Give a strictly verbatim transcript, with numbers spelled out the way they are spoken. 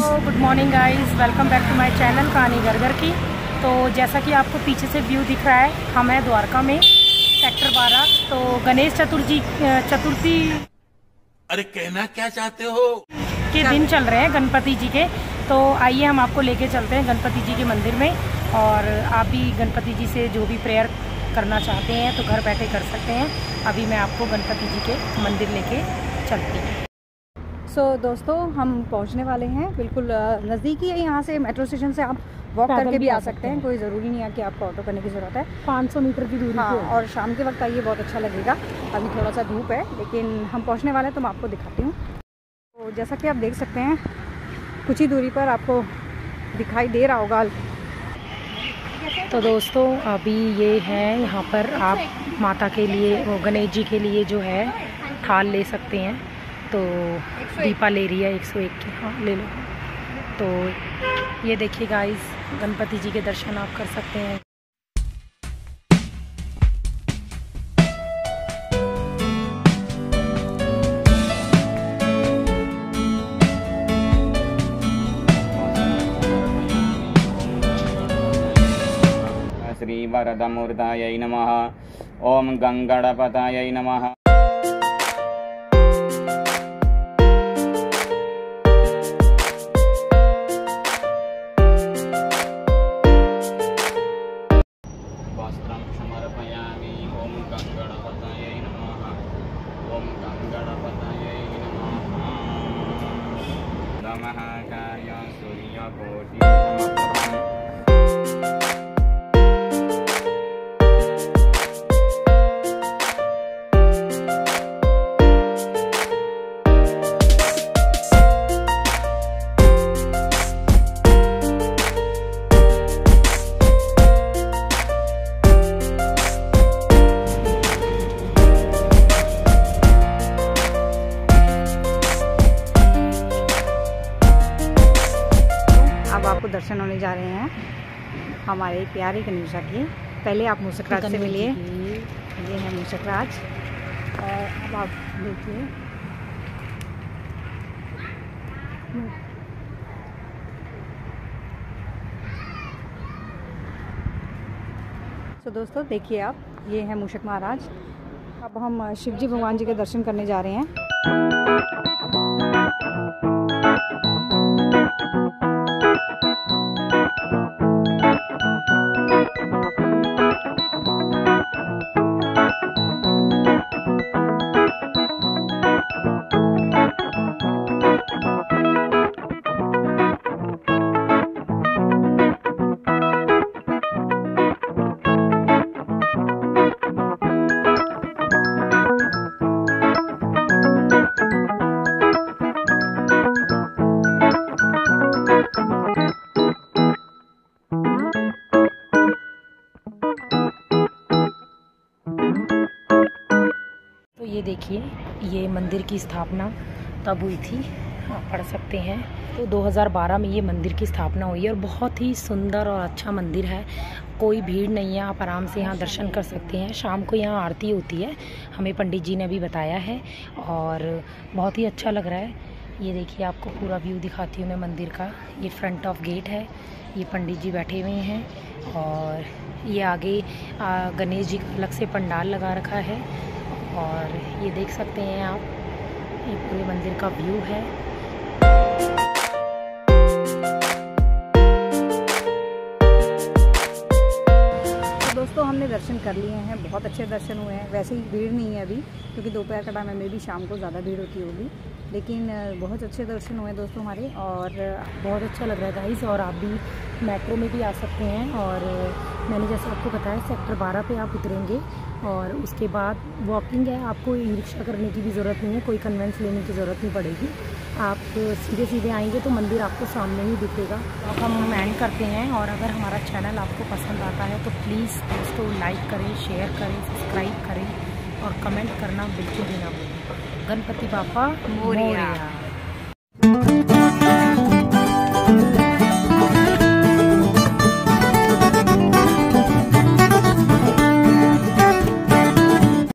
Good morning guys, welcome back to my channel Kahani Ghar घर की। तो जैसा कि आपको पीछे से व्यू दिख रहा है, हम हैं द्वारका में सेक्टर बारह। तो गणेश चतुर्थी चतुर्थी अरे कहना क्या चाहते हो के दिन चल रहे हैं गणपति जी के। तो आइए हम आपको लेके चलते हैं गणपति जी के मंदिर में, और आप भी गणपति जी से जो भी प्रेयर करना चाहते हैं तो घर बैठे कर सकते हैं। अभी मैं आपको गणपति जी के मंदिर लेके चलती हूँ। सो so, दोस्तों हम पहुंचने वाले हैं, बिल्कुल नज़दीकी है। यहाँ से मेट्रो स्टेशन से आप वॉक करके भी आ सकते हैं, कोई ज़रूरी नहीं है कि आपको ऑटो करने की ज़रूरत है। पाँच सौ मीटर की दूरी। हाँ, और शाम के वक्त आइए, बहुत अच्छा लगेगा। अभी थोड़ा सा धूप है लेकिन हम पहुँचने वाले हैं, तो मैं आपको दिखाती हूँ। तो जैसा कि आप देख सकते हैं, कुछ ही दूरी पर आपको दिखाई दे रहा होगा। तो दोस्तों अभी ये है, यहाँ पर आप माता के लिए, वो गणेश जी के लिए जो है थाल ले सकते हैं। तो दीपा ले रही है एक सौ एक की, हाँ ले लो। तो ये देखिए गाइस, गणपति जी के दर्शन आप कर सकते हैं। श्री वरदमूर्तायै नमः। ओम गंगणपतये नमः। वस्त्रं समर्पयामि। ओम गंगणपतये नमः। ओम गंगणपतये नमः। नमः कार्य सूर्यकोटि समप्रभं। अब आपको दर्शन होने जा रहे हैं हमारे प्यारे गणेशा के। पहले आप मूषकराज से मिलिए, ये है मूषकराज। और अब आप देखिए, तो दोस्तों देखिए आप, ये है मूषक महाराज। अब हम शिवजी भगवान जी के दर्शन करने जा रहे हैं। ये देखिए, ये मंदिर की स्थापना तब हुई थी, आप पढ़ सकते हैं। तो दो हज़ार बारह में ये मंदिर की स्थापना हुई है, और बहुत ही सुंदर और अच्छा मंदिर है। कोई भीड़ नहीं है, आप आराम से यहाँ दर्शन कर सकते हैं। शाम को यहाँ आरती होती है, हमें पंडित जी ने भी बताया है, और बहुत ही अच्छा लग रहा है। ये देखिए, आपको पूरा व्यू दिखाती हूँ मैं मंदिर का। ये फ्रंट ऑफ गेट है, ये पंडित जी बैठे हुए हैं, और ये आगे गणेश जी का अलग से पंडाल लगा रखा है। और ये देख सकते हैं आप, ये पूरे मंदिर का व्यू है। तो दोस्तों हमने दर्शन कर लिए हैं, बहुत अच्छे दर्शन हुए हैं। वैसे ही भीड़ नहीं है अभी, क्योंकि दोपहर का टाइम में भी शाम को ज़्यादा भीड़ होती होगी, लेकिन बहुत अच्छे दर्शन हुए दोस्तों हमारे, और बहुत अच्छा लग रहा है गाइस। और आप भी मेट्रो में भी आ सकते हैं, और मैंने जैसे आपको बताया सेक्टर बारह पे आप उतरेंगे, और उसके बाद वॉकिंग है, आपको ई रिक्शा करने की भी ज़रूरत नहीं है, कोई कन्वेंस लेने की ज़रूरत नहीं पड़ेगी। आप सीधे सीधे आएंगे तो मंदिर आपको सामने ही दिखेगा। अब हम एंड करते हैं, और अगर हमारा चैनल आपको पसंद आता है तो प्लीज़ दोस्तों लाइक करें, शेयर करें, सब्सक्राइब करें, और कमेंट करना बिल्कुल भी ना भूलें। गणपति बाप्पा मोरया।